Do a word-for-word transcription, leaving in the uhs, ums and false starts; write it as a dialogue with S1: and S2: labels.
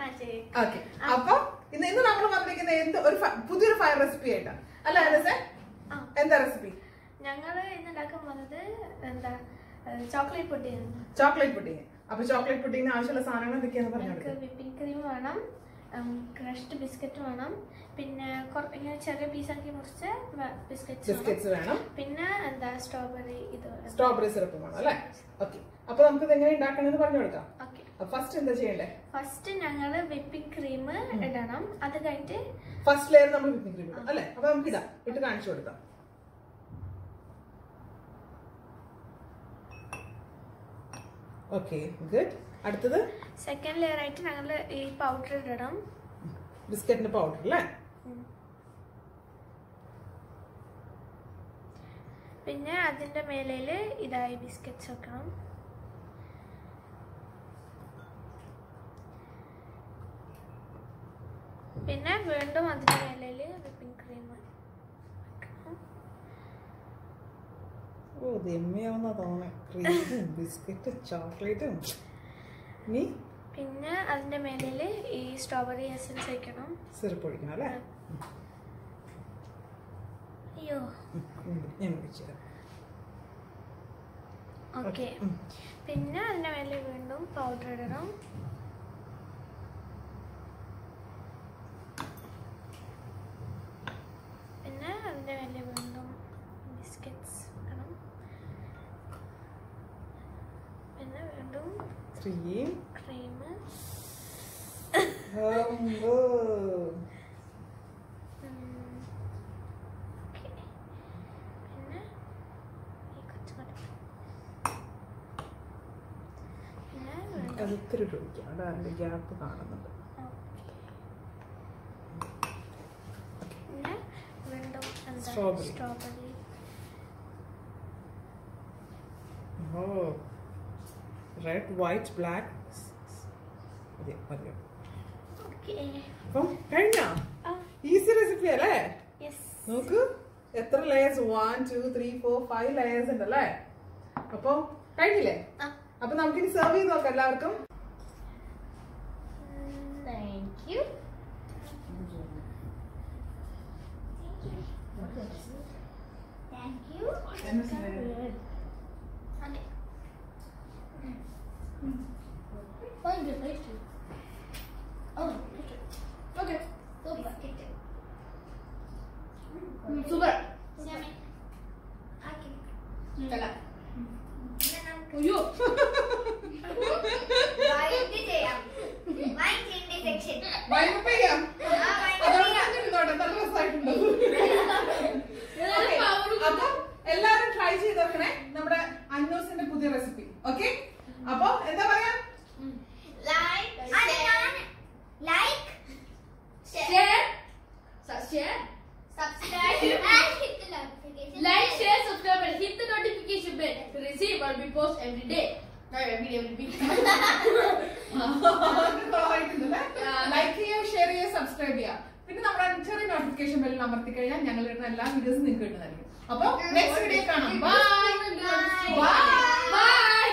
S1: Okay, അപ്പൊ ഇന്ന് ഇന്ന് നമ്മൾ വന്നിരിക്കുന്ന എന്ത് ഒരു പുതിയൊരു ഫയർ റെസിപ്പി ആയിട്ടാ അല്ല അനസേ? എന്താ റെസിപ്പി?
S2: ഞങ്ങള് ഇന്ന് ഉണ്ടാക്കാൻ പോകുന്നത് എന്താ ചോക്ലേറ്റ് പുഡിംഗ്.
S1: Chocolate pudding. അപ്പൊ ചോക്ലേറ്റ് പുഡിംഗിന് ആവശ്യമുള്ള സാധനങ്ങൾ എന്തൊക്കെയാന്ന് പറഞ്ഞു കൊടുക്കുക.
S2: വിപ്പിംഗ് ക്രീം വേണം, ക്രഷ്ഡ് ബിസ്ക്കറ്റ് വേണം, പിന്നെ ഇങ്ങനെ ചെറിയ പീസാക്കി മുറിച്ച ബിസ്ക്കറ്റ്സ് വേണം, പിന്നെ എന്താ സ്ട്രോബെറി ഇത്
S1: സ്ട്രോബെറി സിറപ്പ് വേണം അല്ലേ? ഓക്കെ, അപ്പൊ നമുക്ക് ഇത് എങ്ങനെ ഉണ്ടാക്കണമെന്ന് പറഞ്ഞു കൊടുക്കാം. ഫസ്റ്റ് എന്താ ചെയ്യണ്ടേ?
S2: ഫസ്റ്റ് ഞങ്ങള് വിപ്പിംഗ് ക്രീം ഇടണം. അത് കഴിഞ്ഞിട്ട്
S1: ഫസ്റ്റ് ലെയർ നമ്മൾ വിപ്പിംഗ് ക്രീം ഇടാം അല്ലേ? അപ്പൊ നമുക്ക് ഇടാം, ഇട്ട് കാണിച്ചു കൊടുക്കാം. Okay, good. അടുത്തത്
S2: സെക്കൻഡ് ലെയർ ആയിട്ട് ഞങ്ങള് ഈ പൗഡർ ഇടണം,
S1: ബിസ്ക്കറ്റിന്റെ പൗഡർ അല്ലേ?
S2: പിന്നെ അതിന്റെ മേലയില് ഇതായി ബിസ്ക്കറ്റ്സ് വെക്കണം. പിന്നെ വീണ്ടും അതിന്റെ മേലയില് വിപ്പിംഗ് ക്രീം.
S1: ഓ ദമ്മിയാവുന്ന തോന്നേ, ക്രീമും ബിസ്ക്കറ്റും ചോക്ലേറ്റും.
S2: പിന്നെ അതിന്റെ മേലയില് ഈ സ്ട്രോബെറി എസൻസ് വെക്കണം,
S1: സിറപ്പ് ഒഴിക്കണം അല്ലേ?
S2: അയ്യോ,
S1: ഞാൻ വിളിച്ചുതരാം.
S2: ഓക്കെ, പിന്നെ അതിന്റെ മേലെ വീണ്ടും പൗഡർ ഇടണം. പിന്നെ അതിന്റെ മേലെ വീണ്ടും ബിസ്ക്കറ്റ്സ് വെക്കണം. പിന്നെ വീണ്ടും
S1: ക്രീം
S2: ക്രീം.
S1: ഒത്തിരി ഒഴിക്കാം, അവിടെ അതിന്റെ ഗ്യാപ്പ് കാണുന്നുണ്ട്.
S2: പിന്നെ വീണ്ടും
S1: strawberry.
S2: Strawberry.
S1: Oh, red white black. അതെ മതിയോ? അപ്പം കഴിഞ്ഞോ? ഈസി റെസിപ്പി അല്ലേ? നോക്ക് എത്ര layers, one two three four five layers ഉണ്ടല്ലേ? അപ്പൊ കഴിഞ്ഞില്ലേ? അപ്പൊ നമുക്കിനി സെർവ് ചെയ്ത് നോക്കാം എല്ലാവർക്കും.
S2: Thank you. Thank you.
S1: Okay,
S2: super.
S1: അയ്യോ, അപ്പൊ എല്ലാരും ട്രൈ ചെയ്ത് നോക്കണേ നമ്മുടെ അന്നൂസിന്റെ പുതിയ റെസിപ്പി. ഓക്കെ, അപ്പൊ എന്താ പറയാ?
S3: Like, share, subscribe, and hit the notification bell to receive what we post every day. Not every day, every week.
S1: Like ചെയ്യുക, ഷെയർ ചെയ്യുക, സബ്സ്ക്രൈബ് ചെയ്യുക. പിന്നെ നമ്മുടെ ചെറിയ നോട്ടിഫിക്കേഷൻ ബെല്ലിൽ അമർത്തി കഴിഞ്ഞാൽ ഞങ്ങൾ ഇടുന്ന എല്ലാ വീഡിയോസും നിങ്ങൾക്ക് കിട്ടുന്നതായിരിക്കും. അപ്പൊ നെക്സ്റ്റ് വീഡിയോ കാണാം. Bye by.